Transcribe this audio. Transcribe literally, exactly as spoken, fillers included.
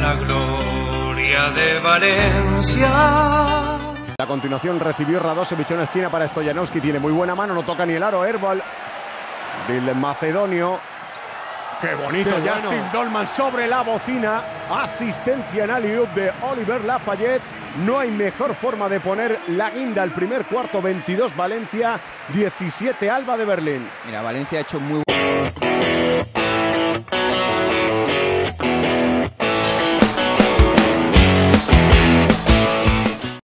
la gloria de Valencia. A continuación recibió Radosevic en una esquina para Stoyanovski. Tiene muy buena mano, no toca ni el aro. Herbal del macedonio. ¡Qué bonito! Qué Justin bueno. Dolman sobre la bocina. Asistencia en alley-oop de Oliver Lafayette. No hay mejor forma de poner la guinda al primer cuarto. veintidós Valencia, diecisiete Alba de Berlín. Mira, Valencia ha hecho muy...